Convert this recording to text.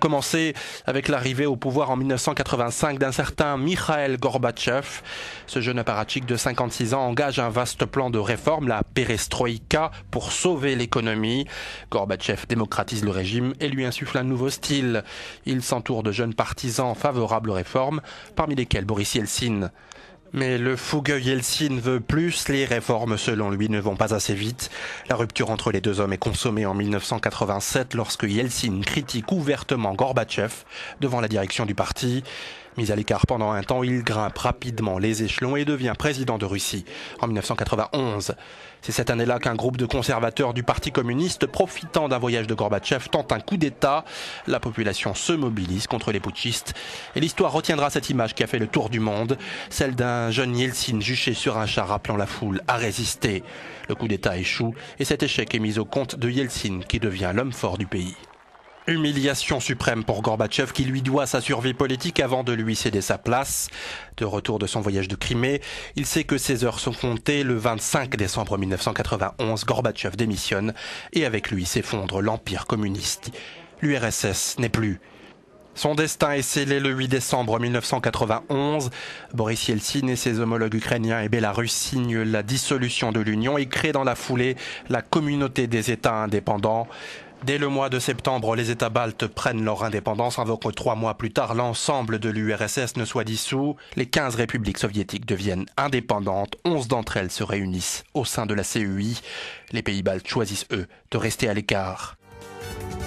commencé avec l'arrivée au pouvoir en 1985 d'un certain Mikhail Gorbatchev. Ce jeune apparatchik de 56 ans engage un vaste plan de réforme, la perestroïka, pour sauver l'économie. Gorbatchev démocratise le régime et lui insuffle un nouveau style. Il s'entoure de jeunes partisans favorables aux réformes, parmi lesquels Boris Yeltsin. Mais le fougueux Yeltsin veut plus, les réformes selon lui ne vont pas assez vite. La rupture entre les deux hommes est consommée en 1987 lorsque Yeltsin critique ouvertement Gorbatchev devant la direction du parti. Mis à l'écart pendant un temps, il grimpe rapidement les échelons et devient président de Russie en 1991. C'est cette année-là qu'un groupe de conservateurs du Parti communiste, profitant d'un voyage de Gorbatchev, tente un coup d'État. La population se mobilise contre les putschistes. Et l'histoire retiendra cette image qui a fait le tour du monde, celle d'un jeune Yeltsin juché sur un char appelant la foule à résister. Le coup d'État échoue et cet échec est mis au compte de Yeltsin qui devient l'homme fort du pays. Humiliation suprême pour Gorbatchev qui lui doit sa survie politique avant de lui céder sa place. De retour de son voyage de Crimée, il sait que ses heures sont comptées. Le 25 décembre 1991, Gorbatchev démissionne et avec lui s'effondre l'empire communiste. L'URSS n'est plus. Son destin est scellé le 8 décembre 1991. Boris Yeltsin et ses homologues ukrainiens et bélarusses signent la dissolution de l'Union et créent dans la foulée la communauté des États indépendants. Dès le mois de septembre, les États baltes prennent leur indépendance avant que 3 mois plus tard, l'ensemble de l'URSS ne soit dissous. Les 15 républiques soviétiques deviennent indépendantes. 11 d'entre elles se réunissent au sein de la CEI. Les pays baltes choisissent, eux, de rester à l'écart.